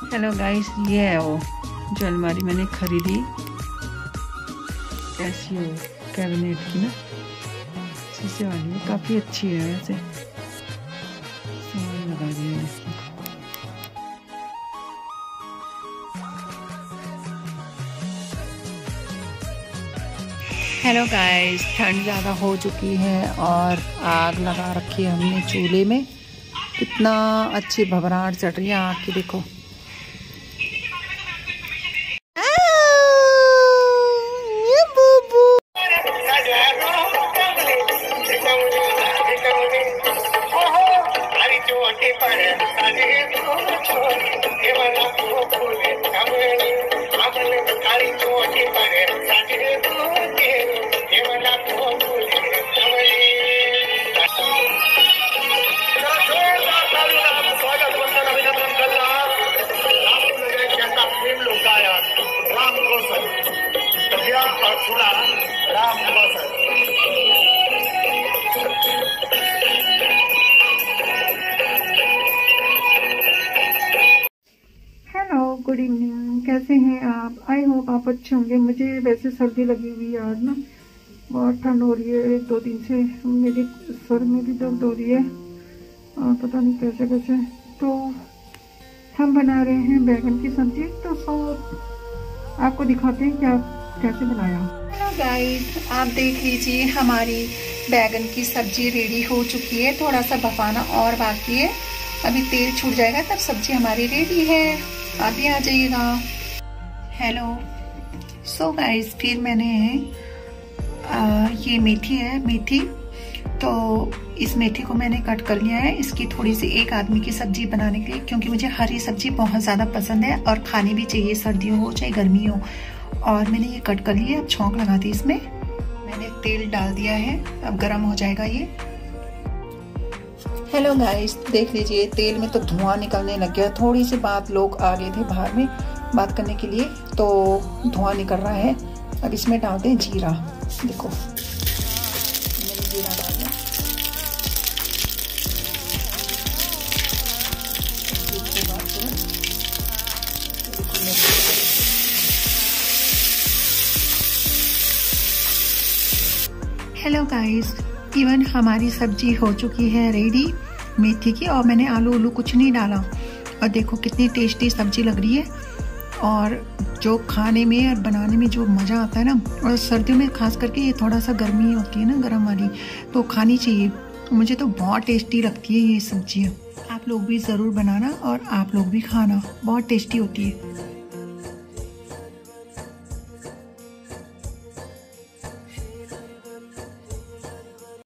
Hello guys, ये है वो जो अलमारी मैंने खरीदी। ऐसी हो कैबिनेट की ना, शीशे वाली है, काफ़ी अच्छी है। वैसे सामान लगा दिया है। हेलो गाइस, ठंड ज़्यादा हो चुकी है और आग लगा रखी है हमने चूल्हे में। कितना अच्छी भभराहट चढ़ रही है आग की, देखो। Hello, good evening. कैसे हैं आप? आई होप आप अच्छे होंगे। मुझे वैसे सर्दी लगी हुई है आज ना, बहुत ठंड हो रही है। 1-2 दिन से मेरे सर में भी दर्द हो रही है और पता नहीं कैसे कैसे। तो हम बना रहे हैं बैगन की सब्जी। तो आपको दिखाते हैं क्या कैसे बनाया। हेलो गाइस, आप देख लीजिए हमारी बैगन की सब्जी रेडी हो चुकी है। थोड़ा सा भपाना और बाकी है, अभी तेल छूट जाएगा तब सब्जी हमारी रेडी है। आप भी आ जाइएगा। हेलो। सो गाइस, फिर मैंने ये मेथी है, मेथी। तो इस मेथी को मैंने कट कर लिया है। इसकी थोड़ी सी एक आदमी की सब्जी बनाने के लिए, क्योंकि मुझे हरी सब्जी बहुत ज़्यादा पसंद है और खानी भी चाहिए, सर्दियों हो चाहे गर्मी हो। और मैंने ये कट कर लिया। अब छौंक लगा दी इसमें। मैंने तेल डाल दिया है, अब गर्म हो जाएगा ये। हेलो गाइस, देख लीजिए तेल में तो धुआं निकलने लग गया। थोड़ी सी बात, लोग आ गए थे बाहर में बात करने के लिए, तो धुआं निकल रहा है। अब इसमें डालते हैं जीरा। देखो मैंने जीरा डाल दिया। हेलो गाइस, इवन हमारी सब्जी हो चुकी है रेडी मेथी की, और मैंने आलू उलू कुछ नहीं डाला। और देखो कितनी टेस्टी सब्जी लग रही है। और जो खाने में और बनाने में जो मज़ा आता है ना, और सर्दियों में खास करके ये थोड़ा सा गर्मी होती है ना, गर्म वाली, तो खानी चाहिए। मुझे तो बहुत टेस्टी लगती है ये सब्जियाँ। आप लोग भी ज़रूर बनाना और आप लोग भी खाना, बहुत टेस्टी होती है।